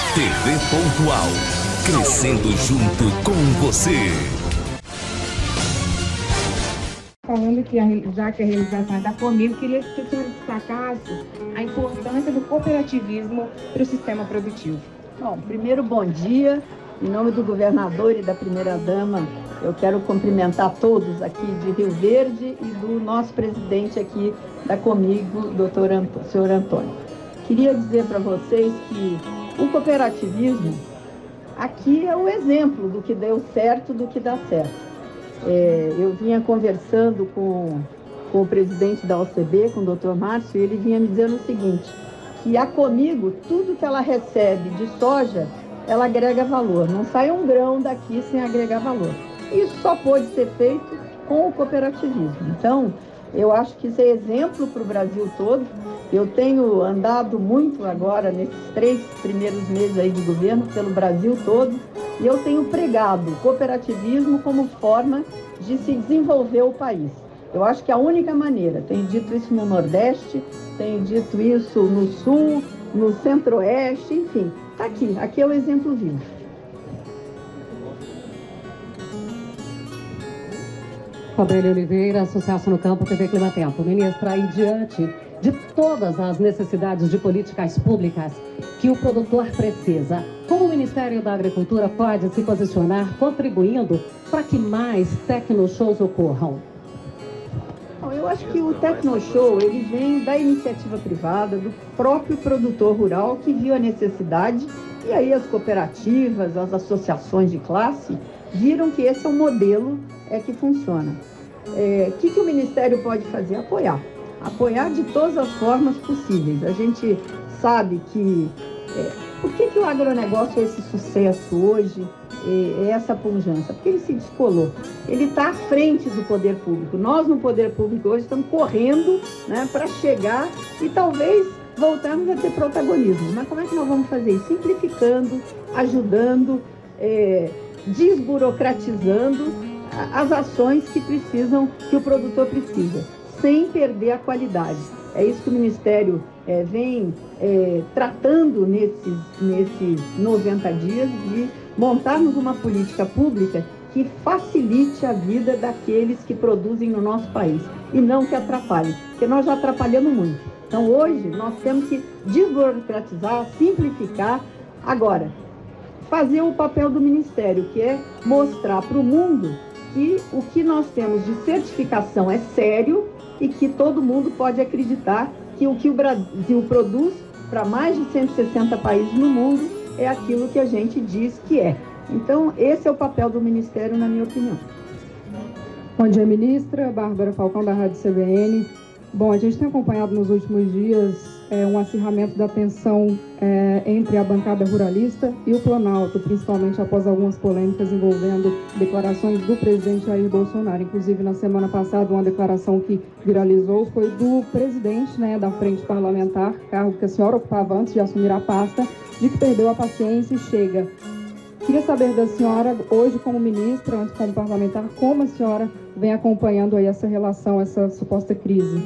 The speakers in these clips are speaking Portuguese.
TV Pontual, crescendo junto com você. Falando que já que a realização é da Comigo, queria que o senhor destacasse a importância do cooperativismo para o sistema produtivo. Bom, primeiro, bom dia. Em nome do governador e da primeira-dama, eu quero cumprimentar todos aqui de Rio Verde e do nosso presidente aqui da Comigo, senhor Antônio. Queria dizer para vocês que o cooperativismo aqui é o exemplo do que deu certo, do que dá certo. Eu vinha conversando com o presidente da OCB, com o Dr. Márcio, e ele vinha me dizendo o seguinte, que a Comigo, tudo que ela recebe de soja, ela agrega valor. Não sai um grão daqui sem agregar valor. Isso só pode ser feito com o cooperativismo. Então, eu acho que isso é exemplo para o Brasil todo. Eu tenho andado muito agora, nesses 3 primeiros meses aí de governo, pelo Brasil todo, e eu tenho pregado o cooperativismo como forma de se desenvolver o país. Eu acho que a única maneira, tenho dito isso no Nordeste, tenho dito isso no Sul, no Centro-Oeste, enfim, está aqui é o exemplo vivo. Fabrício Oliveira, Associação no Campo, TV Climatempo. Ministra, aí diante de todas as necessidades de políticas públicas que o produtor precisa, como o Ministério da Agricultura pode se posicionar contribuindo para que mais tecnoshows ocorram? Eu acho que o Tecnoshow, ele vem da iniciativa privada, do próprio produtor rural que viu a necessidade, e aí as cooperativas, as associações de classe viram que esse é um modelo que funciona. O que o Ministério pode fazer? Apoiar de todas as formas possíveis. A gente sabe que... por que o agronegócio é esse sucesso hoje, é essa pujança? Porque ele se descolou. Ele está à frente do poder público. Nós, no poder público, hoje estamos correndo, né, para chegar e talvez voltarmos a ter protagonismo. Mas como é que nós vamos fazer isso? Simplificando, ajudando, desburocratizando as ações que o produtor precisa, sem perder a qualidade. É isso que o Ministério vem tratando nesses 90 dias, de montarmos uma política pública que facilite a vida daqueles que produzem no nosso país e não que atrapalhem, porque nós já atrapalhamos muito. Então hoje nós temos que desburocratizar, simplificar. Agora, fazer o papel do Ministério, que é mostrar para o mundo que o que nós temos de certificação é sério e que todo mundo pode acreditar que o que o Brasil produz para mais de 160 países no mundo é aquilo que a gente diz que é. Então, esse é o papel do Ministério, na minha opinião. Bom dia, ministra. Bárbara Falcão, da Rádio CBN. Bom, a gente tem acompanhado nos últimos dias um acirramento da tensão entre a bancada ruralista e o Planalto, principalmente após algumas polêmicas envolvendo declarações do presidente Jair Bolsonaro. Inclusive, na semana passada, uma declaração que viralizou foi do presidente, né, da Frente Parlamentar, cargo que a senhora ocupava antes de assumir a pasta, de que perdeu a paciência e chega. Queria saber da senhora, hoje como ministra, antes como parlamentar, como a senhora vem acompanhando aí essa relação, essa suposta crise?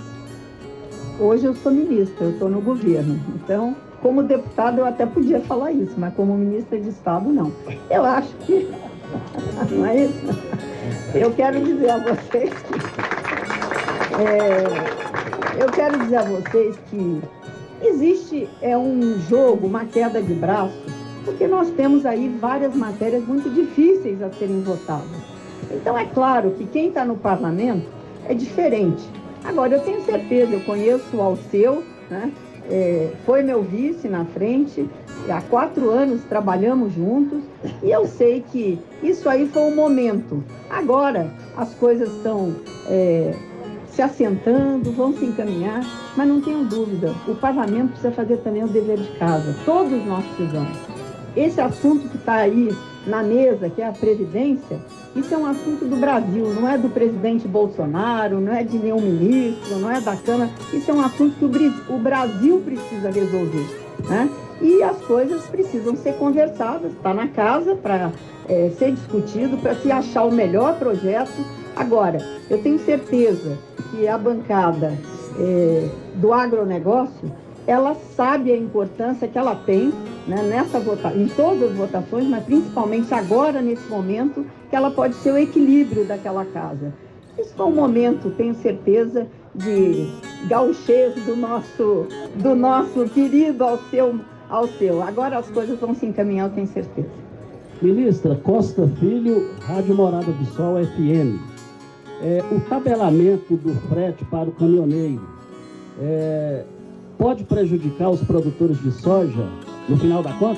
Hoje eu sou ministra, eu estou no governo. Então, como deputada, eu até podia falar isso, mas como ministra de Estado, não. Eu acho que... não é isso? Eu quero dizer a vocês que existe um jogo, uma queda de braço, porque nós temos aí várias matérias muito difíceis a serem votadas. Então, é claro que quem está no parlamento é diferente. Agora, eu tenho certeza, eu conheço o Alceu, né? Foi meu vice na frente, há 4 anos trabalhamos juntos, e eu sei que isso aí foi um momento. Agora, as coisas estão se assentando, vão se encaminhar, mas não tenho dúvida, o parlamento precisa fazer também o dever de casa, todos nós precisamos. Esse assunto que está aí na mesa, que é a Previdência, isso é um assunto do Brasil, não é do presidente Bolsonaro, não é de nenhum ministro, não é da Câmara. Isso é um assunto que o Brasil precisa resolver, né? E as coisas precisam ser conversadas, está na casa para ser discutido, para se achar o melhor projeto. Agora, eu tenho certeza que a bancada do agronegócio ela sabe a importância que ela tem, né, em todas as votações, mas principalmente agora, nesse momento, que ela pode ser o equilíbrio daquela casa. Isso foi um momento, tenho certeza, de gauchês do nosso querido ao seu. Agora as coisas vão se encaminhar, eu tenho certeza. Ministra, Costa Filho, Rádio Morada do Sol, FM. O tabelamento do frete para o caminhoneiro pode prejudicar os produtores de soja no final da conta?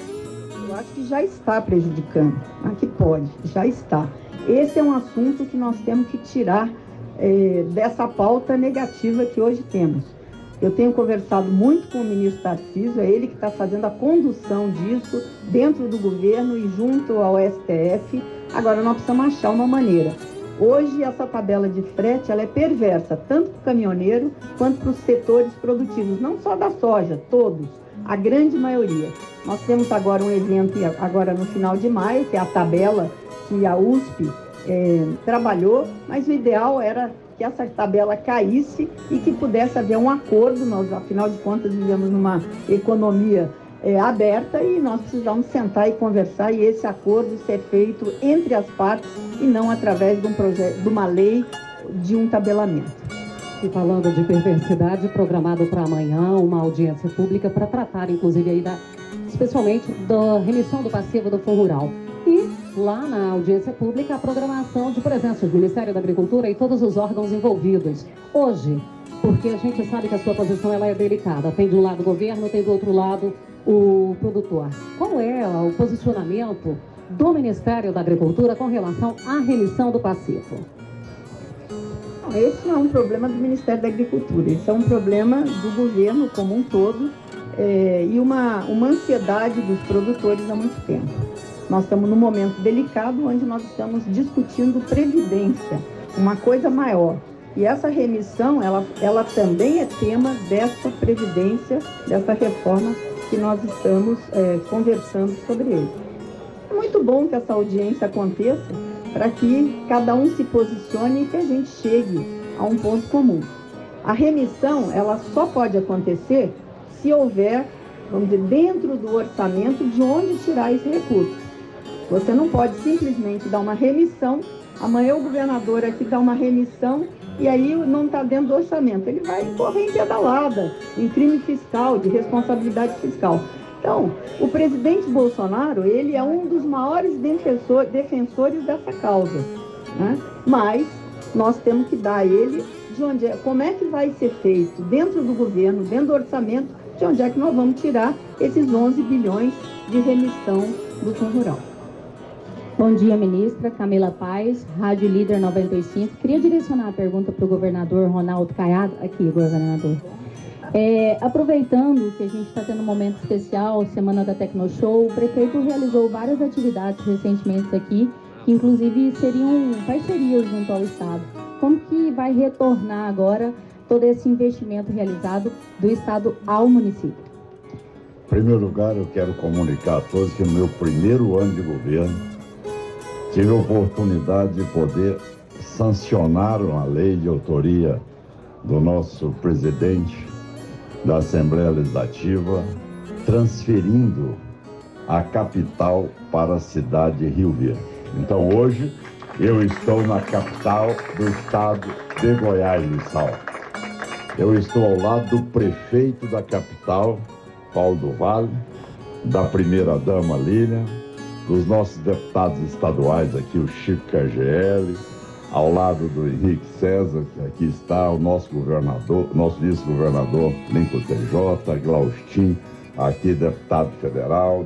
Eu acho que já está prejudicando. Aqui pode, já está. Esse é um assunto que nós temos que tirar dessa pauta negativa que hoje temos. Eu tenho conversado muito com o ministro Tarcísio, é ele que está fazendo a condução disso dentro do governo e junto ao STF. Agora nós precisamos achar uma maneira. Hoje essa tabela de frete ela é perversa, tanto para o caminhoneiro quanto para os setores produtivos, não só da soja, todos, a grande maioria. Nós temos agora um evento, agora no final de maio, que é a tabela que a USP trabalhou, mas o ideal era que essa tabela caísse e que pudesse haver um acordo. Nós, afinal de contas, vivemos numa economia aberta e nós precisamos sentar e conversar e esse acordo ser feito entre as partes e não através de um projeto, de uma lei, de um tabelamento. E falando de perversidade, programado para amanhã uma audiência pública para tratar, inclusive, aí especialmente da remissão do passivo do Fundo Rural. E lá na audiência pública a programação de presença do Ministério da Agricultura e todos os órgãos envolvidos. Hoje, porque a gente sabe que a sua posição ela é delicada, tem de um lado o governo, tem do outro lado o produtor. Qual é o posicionamento do Ministério da Agricultura com relação à remissão do passivo? Esse não é um problema do Ministério da Agricultura, esse é um problema do governo como um todo e uma ansiedade dos produtores há muito tempo. Nós estamos num momento delicado onde nós estamos discutindo previdência, uma coisa maior. E essa remissão, ela também é tema dessa previdência, dessa reforma que nós estamos conversando sobre ele. É muito bom que essa audiência aconteça para que cada um se posicione e que a gente chegue a um ponto comum. A remissão, ela só pode acontecer se houver, vamos dizer, dentro do orçamento de onde tirar esse recurso. Você não pode simplesmente dar uma remissão, amanhã o governador aqui dá uma remissão e aí não está dentro do orçamento. Ele vai correr em pedalada, em crime fiscal, de responsabilidade fiscal. Então, o presidente Bolsonaro, ele é um dos maiores defensores dessa causa, né? Mas nós temos que dar a ele de onde como é que vai ser feito dentro do governo, dentro do orçamento, de onde é que nós vamos tirar esses 11 bilhões de remissão do Fundo Rural. Bom dia, ministra. Camila Paz, Rádio Líder 95. Queria direcionar a pergunta para o governador Ronaldo Caiado. Aqui, governador. Aproveitando que a gente está tendo um momento especial, Semana da Tecnoshow, o prefeito realizou várias atividades recentemente aqui, que inclusive seriam parcerias junto ao Estado. Como que vai retornar agora todo esse investimento realizado do Estado ao município? Em primeiro lugar, eu quero comunicar a todos que no meu primeiro ano de governo, tive a oportunidade de poder sancionar uma lei de autoria do nosso presidente da Assembleia Legislativa, transferindo a capital para a cidade de Rio Verde. Então hoje eu estou na capital do estado de Goiás, Missal. Eu estou ao lado do prefeito da capital, Paulo do Vale, da primeira-dama Lília, dos nossos deputados estaduais aqui, o Chico KGL, ao lado do Henrique César, que aqui está o nosso governador, nosso vice-governador Lincoln TJ, Glaustin, aqui deputado federal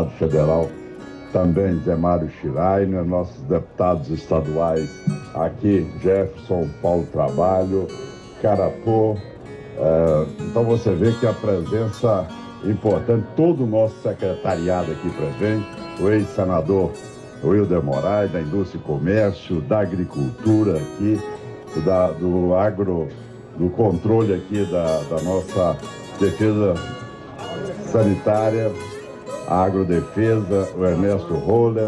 também Zé Mário Schreiner, nossos deputados estaduais aqui, Jefferson, Paulo Trabalho, Carapô. Então você vê que a presença importante, todo o nosso secretariado aqui presente, o ex-senador Wilder Moraes, da Indústria e Comércio, da Agricultura aqui, do controle aqui da nossa defesa sanitária, a agrodefesa, o Ernesto Roller,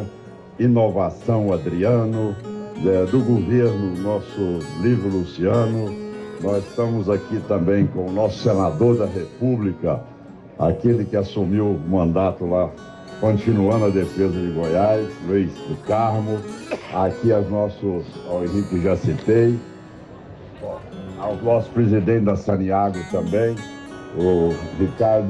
inovação, Adriano, do governo, nosso Lívio Luciano, nós estamos aqui também com o nosso senador da República, aquele que assumiu o mandato lá, continuando a defesa de Goiás, Luiz do Carmo. Aqui ao Henrique já citei, ao nosso presidente da Saniago também, o Ricardo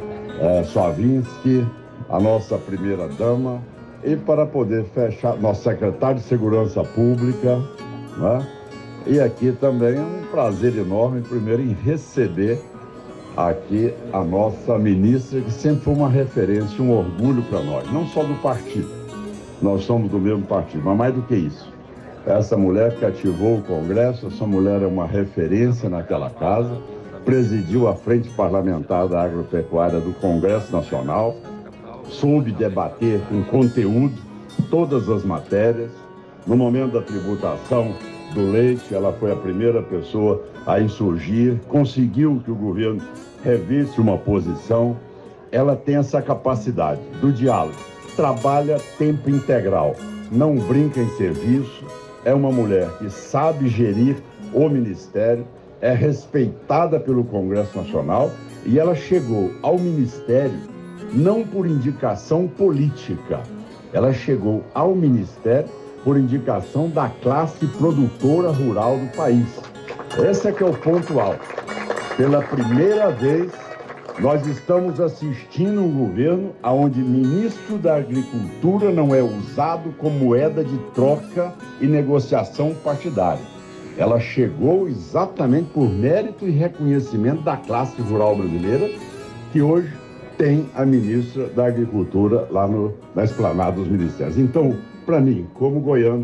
Soavinski, a nossa primeira-dama, e para poder fechar, nosso secretário de Segurança Pública, né? E aqui também é um prazer enorme, primeiro, em receber aqui a nossa ministra, que sempre foi uma referência, um orgulho para nós, não só do partido, nós somos do mesmo partido, mas mais do que isso. Essa mulher que ativou o Congresso, essa mulher é uma referência naquela casa, presidiu a Frente Parlamentar da Agropecuária do Congresso Nacional, soube debater com conteúdo todas as matérias. No momento da tributação do leite, ela foi a primeira pessoa a insurgir, conseguiu que o governo revisse uma posição. Ela tem essa capacidade do diálogo, trabalha tempo integral, não brinca em serviço, é uma mulher que sabe gerir o ministério, é respeitada pelo Congresso Nacional, e ela chegou ao ministério não por indicação política, ela chegou ao ministério por indicação da classe produtora rural do país. Esse é que é o ponto alto. Pela primeira vez, nós estamos assistindo um governo onde ministro da Agricultura não é usado como moeda de troca e negociação partidária. Ela chegou exatamente por mérito e reconhecimento da classe rural brasileira, que hoje tem a ministra da Agricultura lá na esplanada dos ministérios. Então, para mim, como goiano,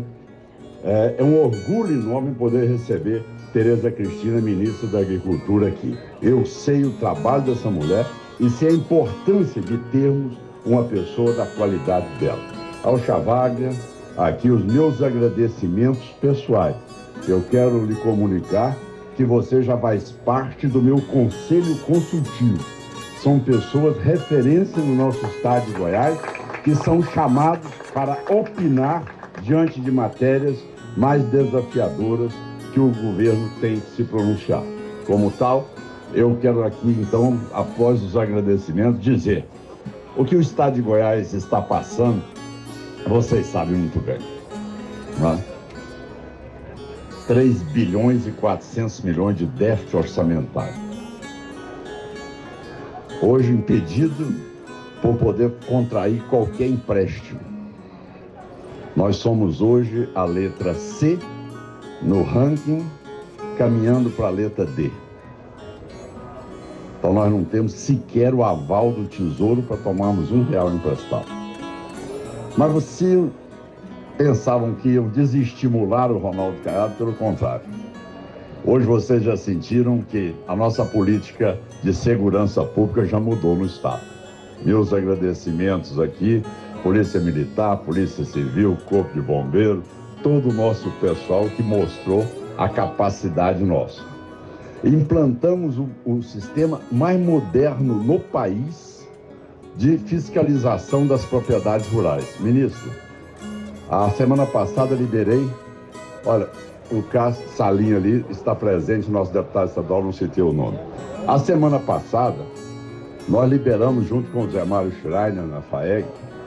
é um orgulho enorme poder receber Tereza Cristina, ministra da Agricultura, aqui. Eu sei o trabalho dessa mulher e sei a importância de termos uma pessoa da qualidade dela. Ao Chavaglia, aqui os meus agradecimentos pessoais. Eu quero lhe comunicar que você já faz parte do meu conselho consultivo. São pessoas referência no nosso estado de Goiás, que são chamados para opinar diante de matérias mais desafiadoras que o governo tem que se pronunciar. Como tal, eu quero aqui, então, após os agradecimentos, dizer o que o estado de Goiás está passando, vocês sabem muito bem, não é? 3 bilhões e 400 milhões de déficit orçamentário. Hoje impedido por poder contrair qualquer empréstimo. Nós somos hoje a letra C no ranking, caminhando para a letra D. Então nós não temos sequer o aval do Tesouro para tomarmos R$1 emprestado. Mas vocês pensavam que iam desestimular o Ronaldo Caiado, pelo contrário. Hoje vocês já sentiram que a nossa política de segurança pública já mudou no estado. Meus agradecimentos aqui, Polícia Militar, Polícia Civil, Corpo de Bombeiro, todo o nosso pessoal que mostrou a capacidade nossa. Implantamos o sistema mais moderno no país de fiscalização das propriedades rurais. Ministro, a semana passada liberei, olha, o Cássio Salinho ali está presente, nosso deputado estadual, não citei o nome. A semana passada, nós liberamos, junto com o Zé Mário Schreiner, na FAEG,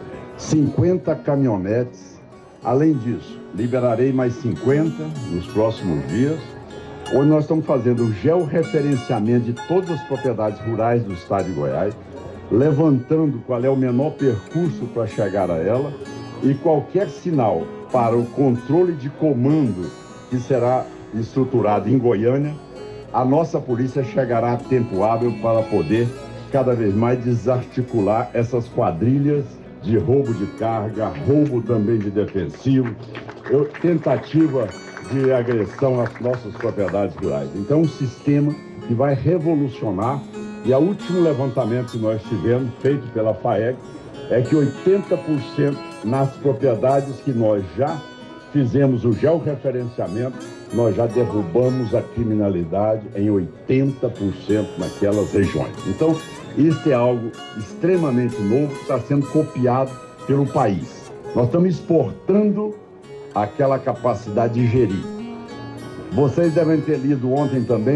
50 caminhonetes. Além disso, liberarei mais 50 nos próximos dias, onde nós estamos fazendo o georreferenciamento de todas as propriedades rurais do estado de Goiás, levantando qual é o menor percurso para chegar a ela e qualquer sinal para o controle de comando que será estruturado em Goiânia, a nossa polícia chegará a tempo hábil para poder cada vez mais desarticular essas quadrilhas de roubo de carga, roubo também de defensivo, tentativa de agressão às nossas propriedades rurais. Então, um sistema que vai revolucionar, e o último levantamento que nós tivemos, feito pela FAEG, é que 80% nas propriedades que nós já fizemos o georreferenciamento, nós já derrubamos a criminalidade em 80% naquelas regiões. Então, isso é algo extremamente novo que está sendo copiado pelo país. Nós estamos exportando aquela capacidade de gerir. Vocês devem ter lido ontem também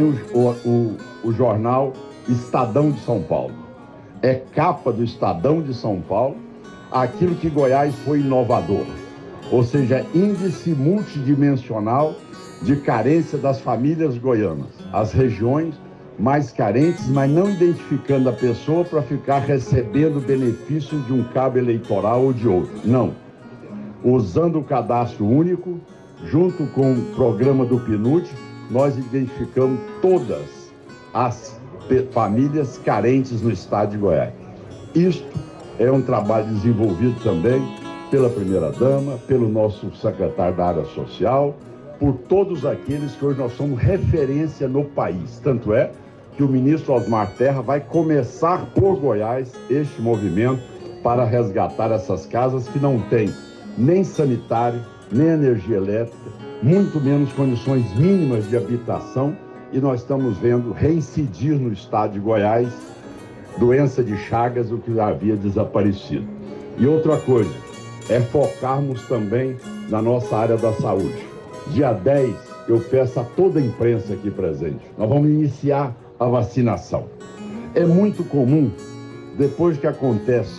o jornal Estadão de São Paulo. É capa do Estadão de São Paulo aquilo que Goiás foi inovador, ou seja, índice multidimensional de carência das famílias goianas, as regiões mais carentes, mas não identificando a pessoa para ficar recebendo benefício de um cabo eleitoral ou de outro. Não. Usando o cadastro único, junto com o programa do PNUD, nós identificamos todas as famílias carentes no estado de Goiás. Isto é um trabalho desenvolvido também pela primeira-dama, pelo nosso secretário da área social, por todos aqueles que hoje nós somos referência no país. Tanto é que o ministro Osmar Terra vai começar por Goiás este movimento para resgatar essas casas que não têm nem sanitário, nem energia elétrica, muito menos condições mínimas de habitação, e nós estamos vendo reincidir no estado de Goiás doença de Chagas, o que já havia desaparecido. E outra coisa, é focarmos também na nossa área da saúde. Dia 10, eu peço a toda a imprensa aqui presente, nós vamos iniciar a vacinação. É muito comum, depois que acontece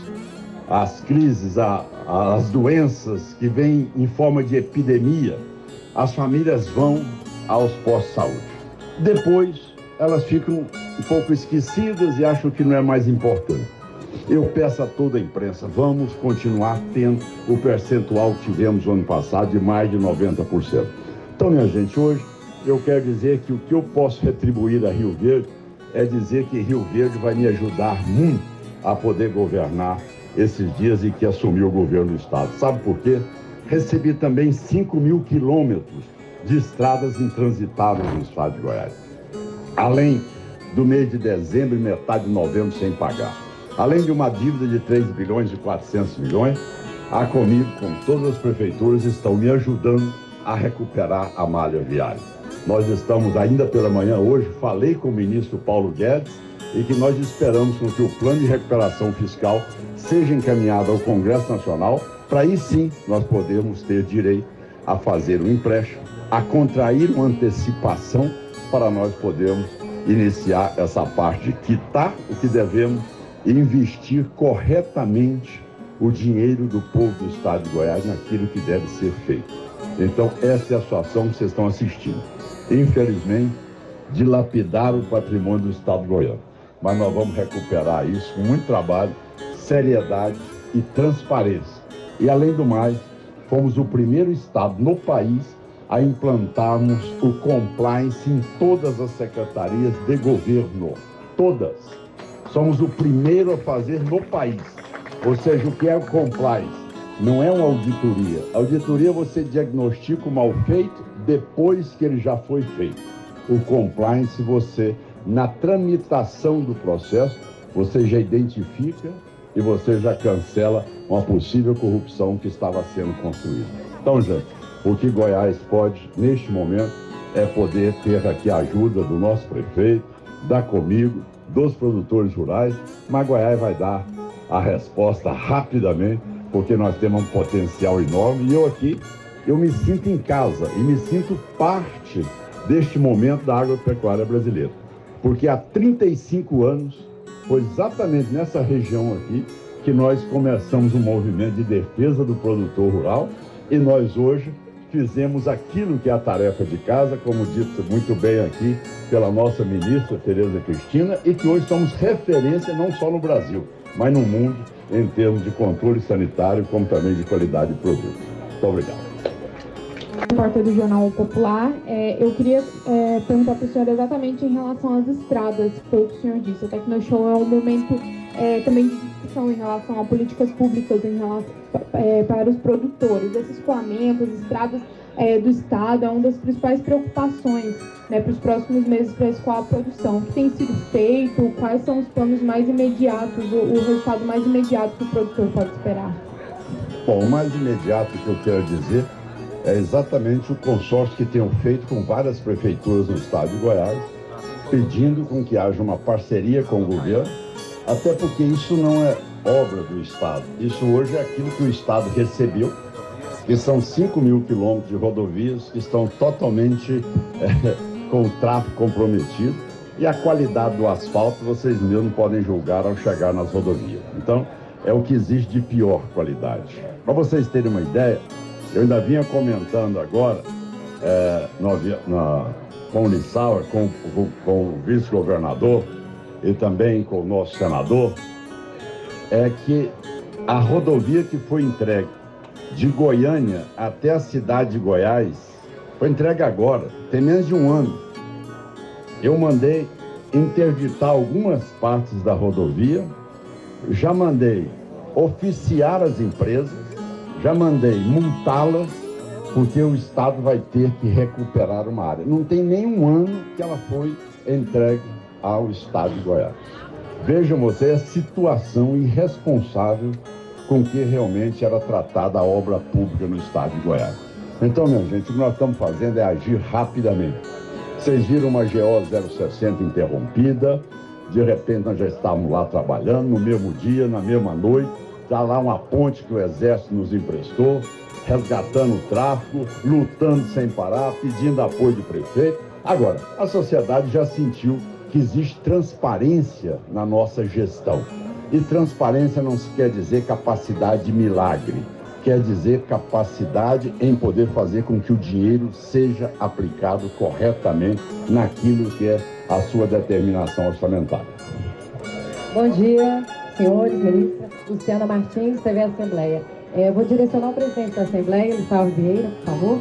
as crises, as doenças que vêm em forma de epidemia, as famílias vão aos postos de saúde. Depois, elas ficam um pouco esquecidas e acham que não é mais importante. Eu peço a toda a imprensa, vamos continuar tendo o percentual que tivemos no ano passado de mais de 90%. Então, minha gente, hoje eu quero dizer que o que eu posso retribuir a Rio Verde é dizer que Rio Verde vai me ajudar muito a poder governar esses dias em que assumiu o governo do estado. Sabe por quê? Recebi também 5.000 quilômetros de estradas intransitáveis no estado de Goiás. Além do mês de dezembro e metade de novembro sem pagar. Além de uma dívida de 3 bilhões e 400 milhões, a Comigo, como todas as prefeituras, estão me ajudando a recuperar a malha viária. Nós estamos ainda pela manhã hoje, falei com o ministro Paulo Guedes, e que nós esperamos que o plano de recuperação fiscal seja encaminhado ao Congresso Nacional, para aí sim nós podermos ter direito a fazer um empréstimo, a contrair uma antecipação para nós podermos iniciar essa parte de quitar o que devemos e investir corretamente o dinheiro do povo do estado de Goiás naquilo que deve ser feito. Então, essa é a situação que vocês estão assistindo. Infelizmente, dilapidaram o patrimônio do estado de Goiás. Mas nós vamos recuperar isso com muito trabalho, seriedade e transparência. E, além do mais, fomos o primeiro estado no país a implantarmos o compliance em todas as secretarias de governo. Todas. Somos o primeiro a fazer no país. Ou seja, o que é o compliance? Não é uma auditoria. A auditoria você diagnostica o mal feito depois que ele já foi feito. O compliance você, na tramitação do processo, você já identifica e você já cancela uma possível corrupção que estava sendo construída. Então, gente, o que Goiás pode, neste momento, é poder ter aqui a ajuda do nosso prefeito, da Comigo, dos produtores rurais, mas Goiás vai dar a resposta rapidamente, porque nós temos um potencial enorme. E eu aqui, eu me sinto em casa e me sinto parte deste momento da agropecuária brasileira. Porque há 35 anos, foi exatamente nessa região aqui que nós começamos um movimento de defesa do produtor rural, e nós hoje fizemos aquilo que é a tarefa de casa, como dito muito bem aqui pela nossa ministra Tereza Cristina, e que hoje somos referência não só no Brasil, mas no mundo, em termos de controle sanitário, como também de qualidade de produto. Muito obrigado. Repórter do Jornal Popular, eu queria perguntar para o senhor exatamente em relação às estradas, que foi o que o senhor disse. O Tecnoshow é um momento também de discussão em relação a políticas públicas em relação, para os produtores. Esse escoamento, as estradas do Estado é uma das principais preocupações, né, para os próximos meses para escoar a produção. O que tem sido feito? Quais são os planos mais imediatos, o resultado mais imediato que o produtor pode esperar? Bom, o mais imediato que eu quero dizer é exatamente o consórcio que tenho feito com várias prefeituras no estado de Goiás, pedindo com que haja uma parceria com o governo, até porque isso não é obra do Estado. Isso hoje é aquilo que o Estado recebeu que são 5 mil quilômetros de rodovias que estão totalmente com o tráfego comprometido, e a qualidade do asfalto vocês mesmos podem julgar ao chegar nas rodovias. Então, é o que existe de pior qualidade. Para vocês terem uma ideia, eu ainda vinha comentando agora com o Lissauer, com o vice-governador e também com o nosso senador, é que a rodovia que foi entregue de Goiânia até a cidade de Goiás foi entregue agora, tem menos de um ano. Eu mandei interditar algumas partes da rodovia, já mandei oficiar as empresas, já mandei multá-las, porque o Estado vai ter que recuperar uma área. Não tem nenhum ano que ela foi entregue ao Estado de Goiás. Vejam vocês a situação irresponsável com que realmente era tratada a obra pública no Estado de Goiás. Então, minha gente, o que nós estamos fazendo é agir rapidamente. Vocês viram uma GO 060 interrompida, de repente nós já estávamos lá trabalhando, no mesmo dia, na mesma noite, está lá uma ponte que o Exército nos emprestou, resgatando o tráfego, lutando sem parar, pedindo apoio do prefeito. Agora, a sociedade já sentiu que existe transparência na nossa gestão. E transparência não se quer dizer capacidade de milagre, quer dizer capacidade em poder fazer com que o dinheiro seja aplicado corretamente naquilo que é a sua determinação orçamentária. Bom dia, senhores, ministra. Luciana Martins, TV Assembleia. Vou direcionar o presidente da Assembleia, Lissauer Vieira, por favor.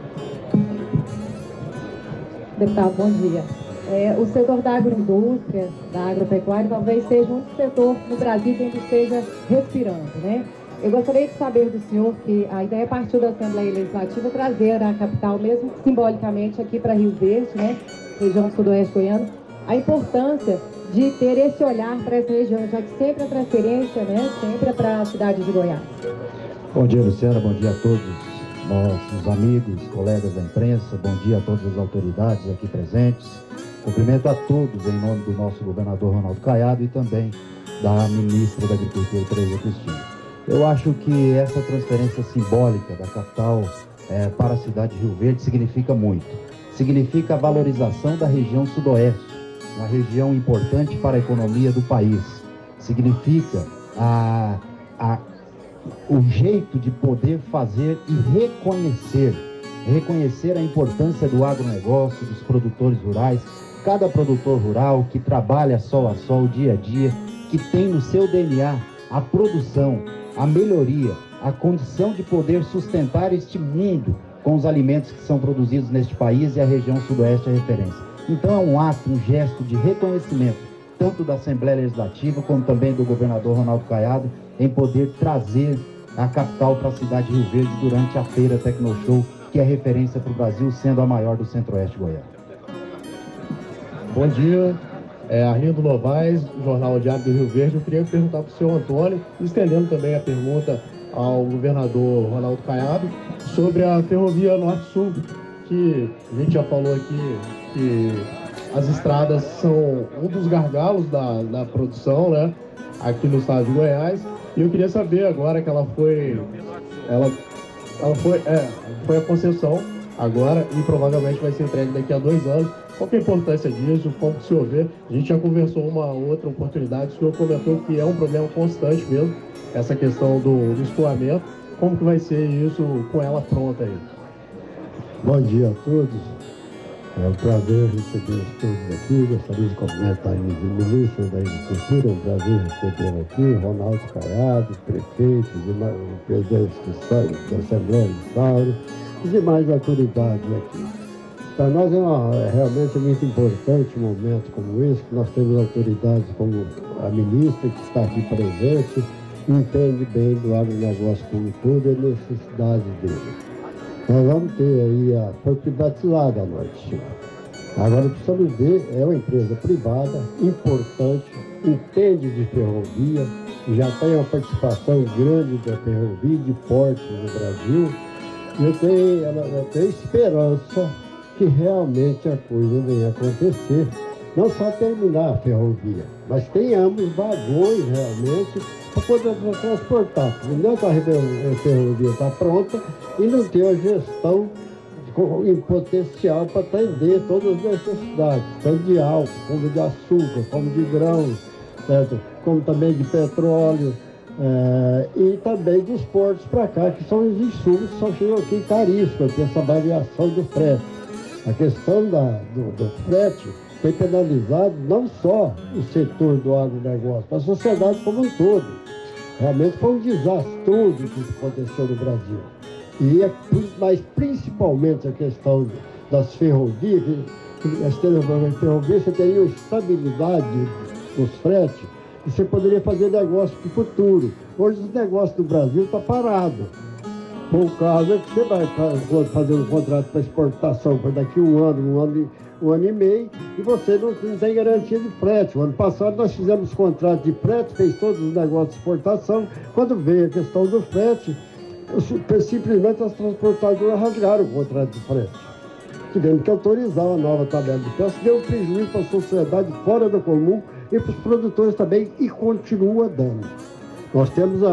Deputado, bom dia. O setor da agroindústria, da agropecuária, talvez seja um setor no Brasil que ainda esteja respirando, né? Eu gostaria de saber do senhor que a ideia partiu da Assembleia Legislativa trazer a capital, mesmo simbolicamente, aqui para Rio Verde, né? Região sudoeste goiano, a importância de ter esse olhar para essa região, já que sempre a transferência, né? Sempre é para a cidade de Goiás. Bom dia, Luciana. Bom dia a todos nossos amigos, colegas da imprensa. Bom dia a todas as autoridades aqui presentes. Cumprimento a todos em nome do nosso governador Ronaldo Caiado e também da ministra da Agricultura, Tereza Cristina. Eu acho que essa transferência simbólica da capital para a cidade de Rio Verde significa muito. Significa a valorização da região sudoeste, uma região importante para a economia do país. Significa o jeito de poder fazer e reconhecer a importância do agronegócio, dos produtores rurais, cada produtor rural que trabalha sol a sol, dia a dia, que tem no seu DNA a produção, a melhoria, a condição de poder sustentar este mundo com os alimentos que são produzidos neste país, e a região sudoeste é referência. Então é um ato, um gesto de reconhecimento, tanto da Assembleia Legislativa como também do governador Ronaldo Caiado, em poder trazer a capital para a cidade de Rio Verde durante a feira Tecnoshow, que é referência para o Brasil, sendo a maior do Centro-Oeste goiano. Bom dia, Arlindo Novaes, Jornal Diário do Rio Verde. Eu queria perguntar para o senhor Antônio, estendendo também a pergunta ao governador Ronaldo Caiado, sobre a ferrovia Norte-Sul, que a gente já falou aqui que as estradas são um dos gargalos da produção, né, aqui no estado de Goiás. E eu queria saber agora que ela foi a concessão agora e provavelmente vai ser entregue daqui a 2 anos. Qual que é a importância disso? Como que o senhor vê? A gente já conversou uma outra oportunidade, o senhor comentou que é um problema constante mesmo, essa questão do escoamento. Como que vai ser isso com ela pronta aí? Bom dia a todos. É um prazer receber todos aqui. Gostaria de cumprimentar o ministro da Agricultura, é um prazer receber aqui, Ronaldo Caiado, prefeitos, o presidente da Assembleia de Sauro e demais autoridades aqui. Para nós é realmente muito importante um momento como esse, que nós temos autoridades como a ministra, que está aqui presente, entende bem do agronegócio como todo e a necessidade dele. Nós vamos ter aí, foi privatizada a Norte. Agora precisamos ver, é uma empresa privada, importante, entende de ferrovia, já tem uma participação grande da ferrovia de portos no Brasil. E eu tenho esperança que realmente a coisa venha acontecer não só terminar a ferrovia, mas tenhamos vagões realmente para poder transportar. Não a ferrovia está pronta e não tem a gestão em potencial para atender todas as necessidades, tanto de álcool, como de açúcar, como de grãos, certo? Como também de petróleo, e também dos portos para cá, que são os insumos que só chegam aqui caríssimos, tem essa variação do frete. A questão do frete tem penalizado não só o setor do agronegócio, mas a sociedade como um todo. Realmente foi um desastre tudo que aconteceu no Brasil. Mas principalmente a questão das ferrovias, as ferrovias você teria estabilidade nos fretes e você poderia fazer negócio para o futuro. Hoje os negócios do Brasil estão parados. Por causa que você vai fazer um contrato para exportação por daqui um ano e meio, e você não tem garantia de frete. O ano passado nós fizemos contrato de frete, fez todos os negócios de exportação. Quando veio a questão do frete, simplesmente as transportadoras rasgaram o contrato de frete. Tivemos que autorizar uma nova tabela de preço, deu um prejuízo para a sociedade fora do comum e para os produtores também, e continua dando. Nós temos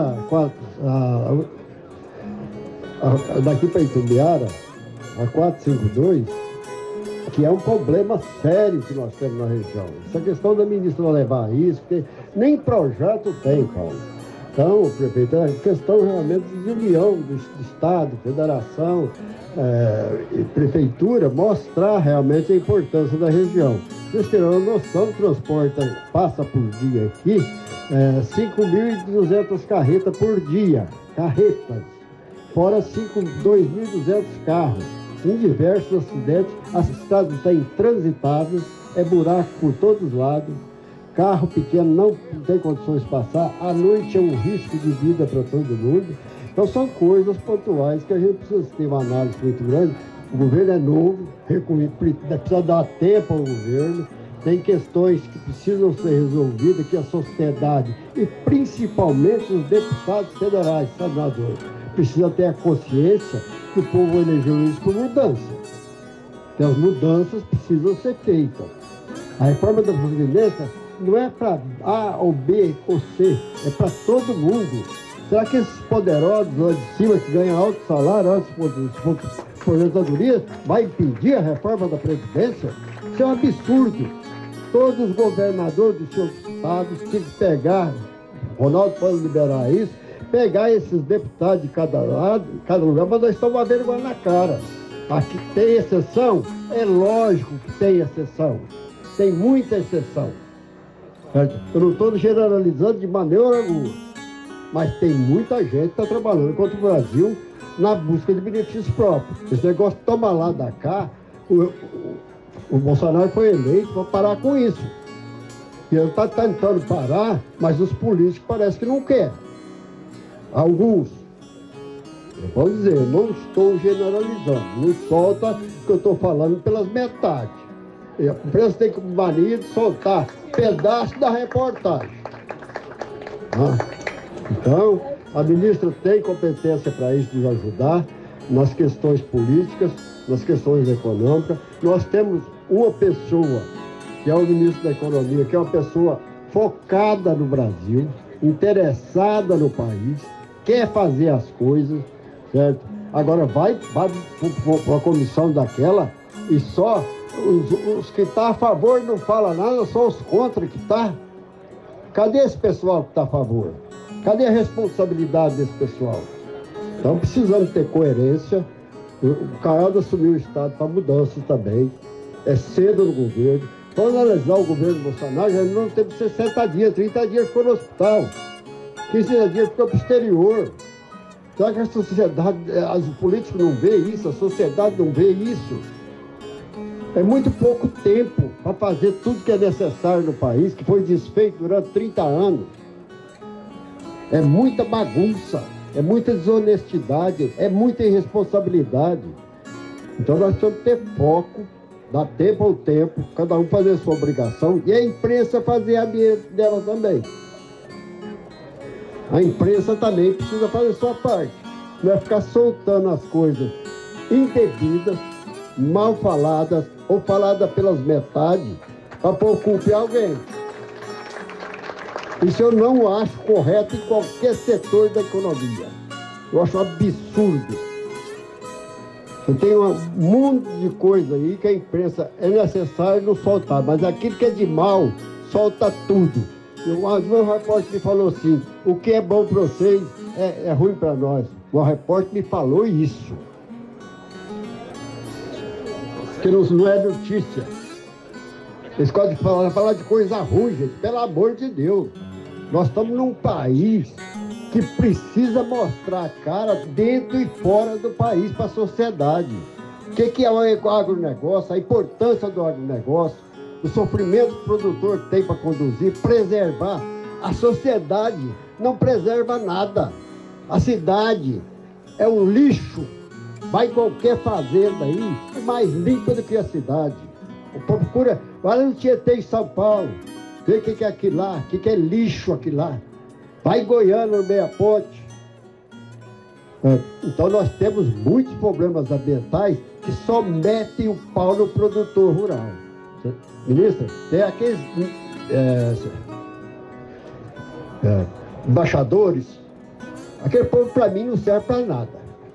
daqui para Itumbiara, a 452, que é um problema sério que nós temos na região. Essa questão da ministra levar isso, porque nem projeto tem, Paulo. Então, prefeito, é questão realmente de união do Estado, Federação e Prefeitura, mostrar realmente a importância da região. Vocês terão uma noção, o transporte passa por dia aqui 5.200 carretas por dia, fora 2.200 carros. Em diversos acidentes, as estradas estão intransitáveis, é buraco por todos os lados, carro pequeno não tem condições de passar, à noite é um risco de vida para todo mundo. Então são coisas pontuais que a gente precisa ter uma análise muito grande. O governo é novo, precisa dar tempo ao governo, tem questões que precisam ser resolvidas, que a sociedade e principalmente os deputados federais, senadores, precisa ter a consciência que o povo elegeu isso por mudança. Que as mudanças precisam ser feitas. A reforma da Previdência não é para A ou B ou C, é para todo mundo. Será que esses poderosos lá de cima que ganham alto salário, altas aposentadorias, vai impedir a reforma da Previdência? Isso é um absurdo. Todos os governadores dos seus estados tinham que pegar, Ronaldo pode liberar isso, pegar esses deputados de cada lado, cada lugar, mas nós estamos uma vergonha na cara. Aqui tem exceção? É lógico que tem exceção. Tem muita exceção. Eu não estou generalizando de maneira alguma, mas tem muita gente que está trabalhando contra o Brasil na busca de benefícios próprios. Esse negócio toma lá da cá, o Bolsonaro foi eleito para parar com isso. E ele está tentando parar, mas os políticos parecem que não querem. Alguns. Eu posso dizer, eu não estou generalizando, não solta que eu estou falando pelas metades. A imprensa tem que mania de soltar pedaço da reportagem. Então, a ministra tem competência para isso, de ajudar nas questões políticas, nas questões econômicas. Nós temos uma pessoa, que é o ministro da Economia, que é uma pessoa focada no Brasil, interessada no país, quer fazer as coisas, certo? Agora vai para uma comissão daquela e só os que estão a favor não falam nada, só os contra que estão. Cadê esse pessoal que está a favor? Cadê a responsabilidade desse pessoal? Então precisamos ter coerência. O Caiado assumiu o Estado para mudanças também. É cedo no governo. Para analisar o governo Bolsonaro, ele não teve 60 dias, 30 dias ficou no hospital. 15 dias ficou para o exterior. Será que a sociedade, os políticos não vê isso, a sociedade não vê isso? É muito pouco tempo para fazer tudo que é necessário no país, que foi desfeito durante 30 anos. É muita bagunça, é muita desonestidade, é muita irresponsabilidade. Então nós temos que ter foco, dar tempo ao tempo, cada um fazer a sua obrigação e a imprensa fazer a dela também. A imprensa também precisa fazer a sua parte. Não é ficar soltando as coisas indevidas, mal faladas ou faladas pelas metades, para pôr culpa em alguém. Isso eu não acho correto em qualquer setor da economia. Eu acho um absurdo. Tem um mundo de coisa aí que a imprensa é necessário não soltar, mas aquilo que é de mal, solta tudo. O meu repórter me falou assim, o que é bom para vocês é ruim para nós. O repórter me falou isso. Que não é notícia. Eles gostam de falar de coisa ruim, gente. Pelo amor de Deus. Nós estamos num país que precisa mostrar a cara dentro e fora do país para a sociedade. O que é o agronegócio, a importância do agronegócio, o sofrimento que o produtor tem para conduzir, preservar. A sociedade não preserva nada. A cidade é um lixo. Vai em qualquer fazenda aí, é mais limpa do que a cidade. O povo procura, vai no Tietê em São Paulo, vê o que é aquilo lá, o que é lixo aquilo lá. Vai em Goiânia, no Meia Ponte. Então nós temos muitos problemas ambientais que só metem o pau no produtor rural. Ministra, tem aqueles embaixadores, aquele povo para mim não serve para nada.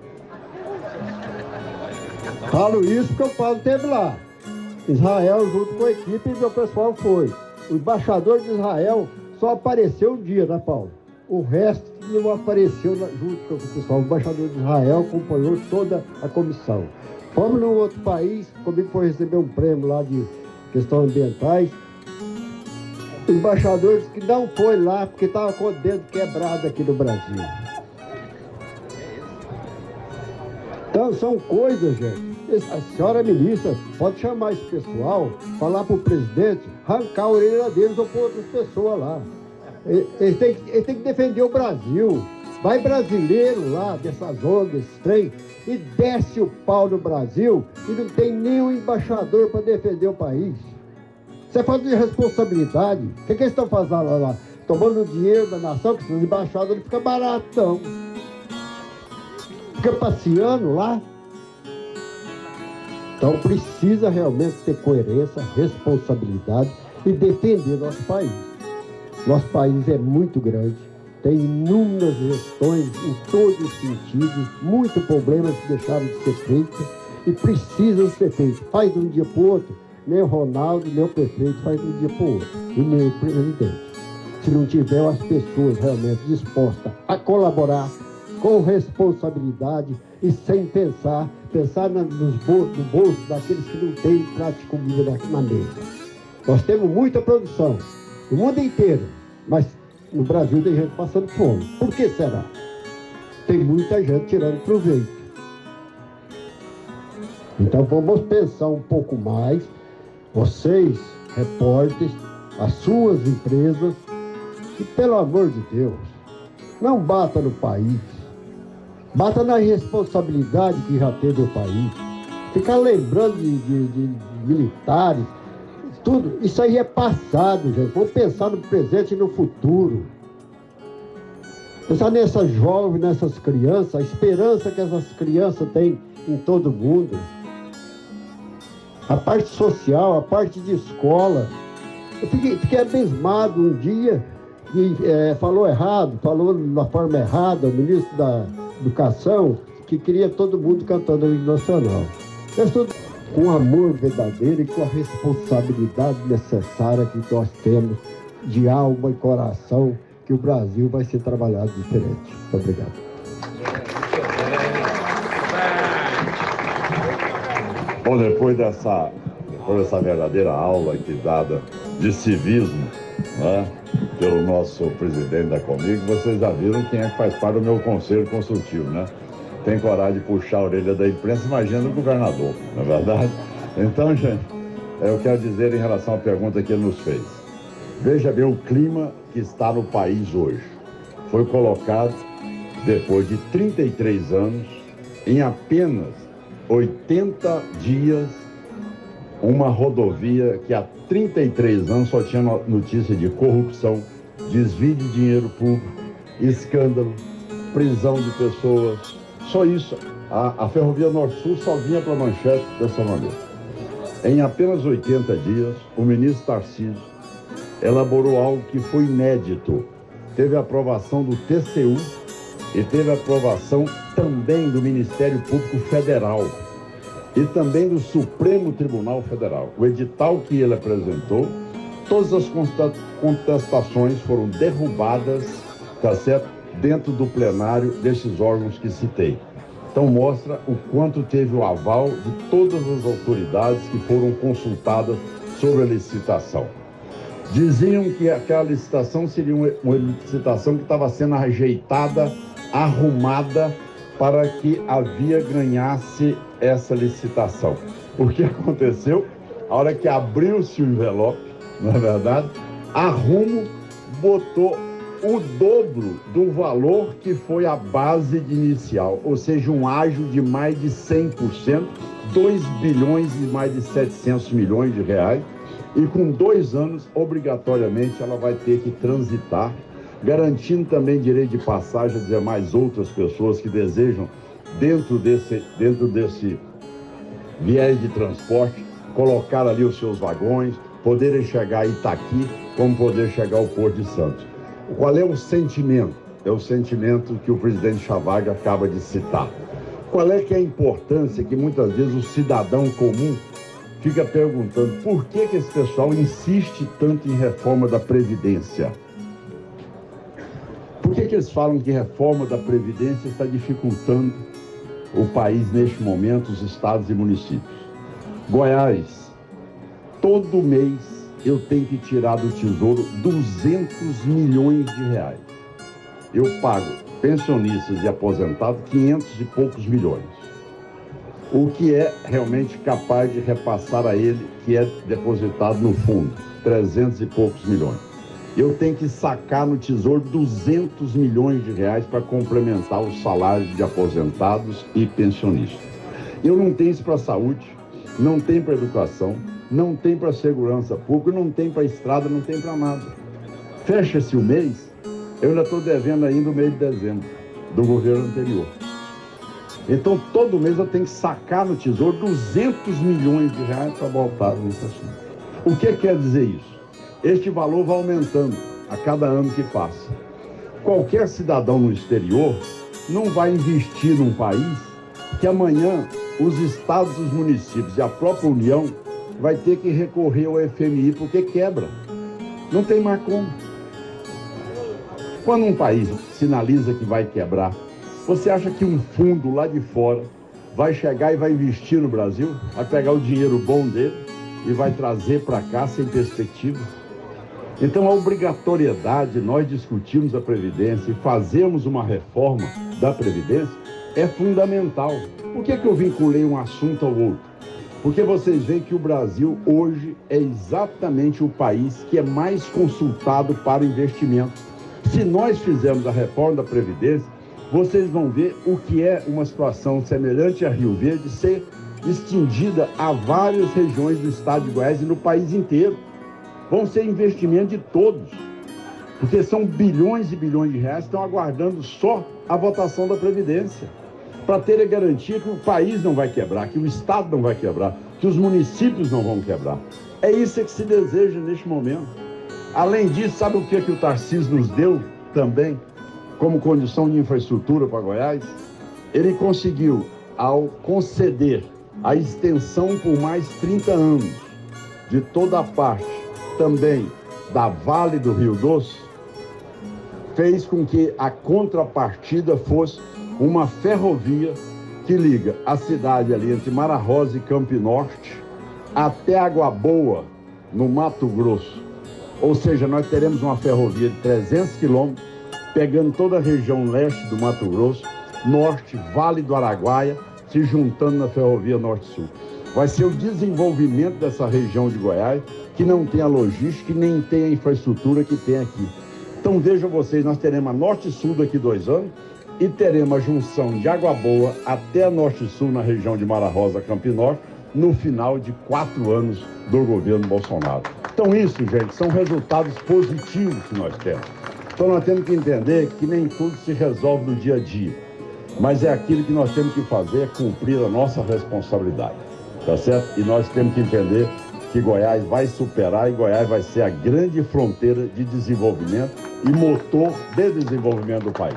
Falo isso porque o Paulo esteve lá. Israel junto com a equipe e meu pessoal foi. O embaixador de Israel só apareceu um dia, né, Paulo? O resto não apareceu junto com o pessoal. O embaixador de Israel acompanhou toda a comissão. Fomos num outro país, comigo foi receber um prêmio lá de questões ambientais. O embaixador disse que não foi lá porque estava com o dedo quebrado aqui no Brasil. Então são coisas, gente. A senhora ministra pode chamar esse pessoal, falar para o presidente, arrancar a orelha deles ou pôr outras pessoas lá. Eles têm que defender o Brasil. Vai brasileiro lá, dessas ONGs, desse trem, e desce o pau no Brasil e não tem nenhum embaixador para defender o país. Isso é falta de responsabilidade. O que eles estão fazendo lá? Tomando o dinheiro da nação, que os embaixadores ficam baratão. Fica passeando lá. Então precisa realmente ter coerência, responsabilidade e defender nosso país. Nosso país é muito grande, tem inúmeras questões em todos os sentidos, muitos problemas que deixaram de ser feitos e precisam ser feitos. Faz de um dia para o outro, nem o Ronaldo, nem o prefeito faz de um dia para o outro, e nem o presidente. Se não tiver as pessoas realmente dispostas a colaborar com responsabilidade e sem pensar no bolso daqueles que não têm prato de comida na mesa. Nós temos muita produção, no mundo inteiro, mas no Brasil tem gente passando fome. Por que será? Tem muita gente tirando proveito. Então vamos pensar um pouco mais, vocês, repórteres, as suas empresas, e pelo amor de Deus, não bata no país. Bata na responsabilidade que já teve o país. Ficar lembrando de militares, tudo, isso aí é passado, gente. Vamos pensar no presente e no futuro. Pensar nessas jovens, nessas crianças, a esperança que essas crianças têm em todo mundo. A parte social, a parte de escola. Eu fiquei abismado um dia e falou errado, falou da forma errada, o ministro da Educação, que queria todo mundo cantando o hino nacional. Eu estou com amor verdadeiro e com a responsabilidade necessária que nós temos de alma e coração, que o Brasil vai ser trabalhado diferente. Muito obrigado. Bom, depois dessa verdadeira aula aqui dada de civismo, né, pelo nosso presidente da Comigo, vocês já viram quem é que faz parte do meu conselho consultivo, né? Tem coragem de puxar a orelha da imprensa, imagina o governador, não é verdade? Então, gente, eu quero dizer em relação à pergunta que ele nos fez. Veja bem o clima que está no país hoje. Foi colocado, depois de 33 anos, em apenas 80 dias, uma rodovia que há 33 anos só tinha notícia de corrupção, desvio de dinheiro público, escândalo, prisão de pessoas. Só isso. A Ferrovia Norte-Sul só vinha para a manchete dessa maneira. Em apenas 80 dias, o ministro Tarcísio elaborou algo que foi inédito. Teve a aprovação do TCU e teve a aprovação também do Ministério Público Federal e também do Supremo Tribunal Federal. O edital que ele apresentou, todas as contestações foram derrubadas, tá certo? Dentro do plenário desses órgãos que citei. Então mostra o quanto teve o aval de todas as autoridades que foram consultadas sobre a licitação. Diziam que aquela licitação seria uma licitação que estava sendo ajeitada, arrumada, para que a Via ganhasse essa licitação. O que aconteceu? A hora que abriu-se o envelope, na verdade, a Rumo botou o dobro do valor que foi a base inicial, ou seja, um ágio de mais de 100%, 2 bilhões e mais de 700 milhões de reais, e com 2 anos, obrigatoriamente, ela vai ter que transitar, garantindo também direito de passagem a demais outras pessoas que desejam, dentro desse viés de transporte, colocar ali os seus vagões, poderem chegar a Itaqui, como poder chegar ao Porto de Santos. Qual é o sentimento? É o sentimento que o presidente Chavaglia acaba de citar. Qual é que é a importância que muitas vezes o cidadão comum fica perguntando por que esse pessoal insiste tanto em reforma da Previdência? Por que eles falam que reforma da Previdência está dificultando o país neste momento, os estados e municípios? Goiás, todo mês eu tenho que tirar do Tesouro 200 milhões de reais. Eu pago pensionistas e aposentados 500 e poucos milhões. O que é realmente capaz de repassar a ele, que é depositado no fundo, 300 e poucos milhões. Eu tenho que sacar no Tesouro 200 milhões de reais para complementar os salários de aposentados e pensionistas. Eu não tenho isso para a saúde, não tenho para a educação, não tem para segurança pública, não tem para estrada, não tem para nada. Fecha-se o mês, eu ainda estou devendo ainda o mês de dezembro do governo anterior. Então, todo mês eu tenho que sacar no Tesouro 200 milhões de reais para voltar nesse assunto. O que quer dizer isso? Este valor vai aumentando a cada ano que passa. Qualquer cidadão no exterior não vai investir num país que amanhã os estados, os municípios e a própria União vai ter que recorrer ao FMI porque quebra. Não tem mais como. Quando um país sinaliza que vai quebrar, você acha que um fundo lá de fora vai chegar e vai investir no Brasil? Vai pegar o dinheiro bom dele e vai trazer para cá sem perspectiva? Então, a obrigatoriedade de nós discutirmos a Previdência e fazermos uma reforma da Previdência é fundamental. Por que eu vinculei um assunto ao outro? Porque vocês veem que o Brasil hoje é exatamente o país que é mais consultado para investimento. Se nós fizermos a reforma da Previdência, vocês vão ver o que é uma situação semelhante a Rio Verde ser estendida a várias regiões do estado de Goiás e no país inteiro. Vão ser investimentos de todos, porque são bilhões e bilhões de reais que estão aguardando só a votação da Previdência, para ter a garantia que o país não vai quebrar, que o estado não vai quebrar, que os municípios não vão quebrar. É isso que se deseja neste momento. Além disso, sabe o que o Tarcísio nos deu também como condição de infraestrutura para Goiás? Ele conseguiu, ao conceder a extensão por mais 30 anos de toda a parte também da Vale do Rio Doce, fez com que a contrapartida fosse uma ferrovia que liga a cidade ali entre Mara Rosa e Campo Norte até Água Boa, no Mato Grosso. Ou seja, nós teremos uma ferrovia de 300 quilômetros, pegando toda a região leste do Mato Grosso, norte, Vale do Araguaia, se juntando na ferrovia Norte-Sul. Vai ser o desenvolvimento dessa região de Goiás, que não tem a logística e nem tem a infraestrutura que tem aqui. Então vejam vocês, nós teremos a Norte-Sul daqui 2 anos e teremos a junção de Água Boa até a Norte-Sul na região de Mara Rosa, Campo Norte, no final de 4 anos do governo Bolsonaro. Então isso, gente, são resultados positivos que nós temos. Então nós temos que entender que nem tudo se resolve no dia a dia, mas é aquilo que nós temos que fazer, é cumprir a nossa responsabilidade. tá certo? E nós temos que entender que Goiás vai superar e Goiás vai ser a grande fronteira de desenvolvimento e motor de desenvolvimento do país.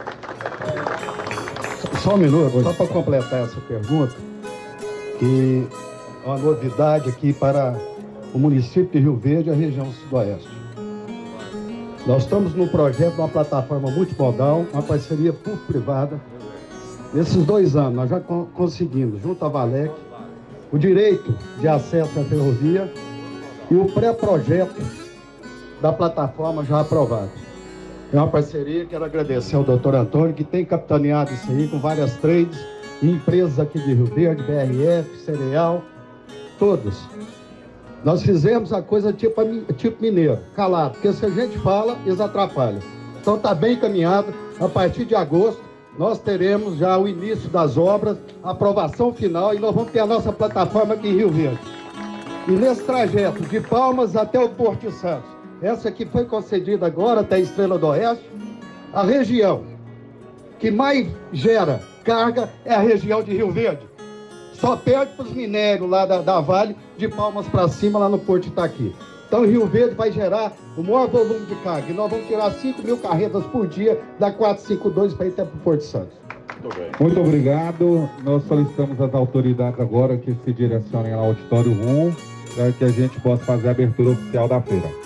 Só um minuto, só para completar essa pergunta, que é uma novidade aqui para o município de Rio Verde e a região sudoeste. Nós estamos num projeto de uma plataforma multimodal, uma parceria público-privada. Nesses 2 anos, nós já conseguimos, junto à Valec, o direito de acesso à ferrovia e o pré-projeto da plataforma já aprovado. É uma parceria, quero agradecer ao doutor Antônio, que tem capitaneado isso aí com várias trades e empresas aqui de Rio Verde, BRF, Cereal, todos. Nós fizemos a coisa tipo mineiro, calado, porque se a gente fala, eles atrapalham. Então está bem encaminhado. A partir de agosto, nós teremos já o início das obras, a aprovação final, e nós vamos ter a nossa plataforma aqui em Rio Verde. E nesse trajeto, de Palmas até o Porto de Santos, essa aqui foi concedida agora até a Estrela do Oeste, a região que mais gera carga é a região de Rio Verde. Só perde para os minérios lá da Vale, de Palmas para cima, lá no Porto de Itaqui. Então, Rio Verde vai gerar o maior volume de carga. E nós vamos tirar 5.000 carretas por dia da 452 para ir até para o Porto de Santos. Muito obrigado. Nós solicitamos às autoridades agora que se direcionem ao auditório 1 para que a gente possa fazer a abertura oficial da feira.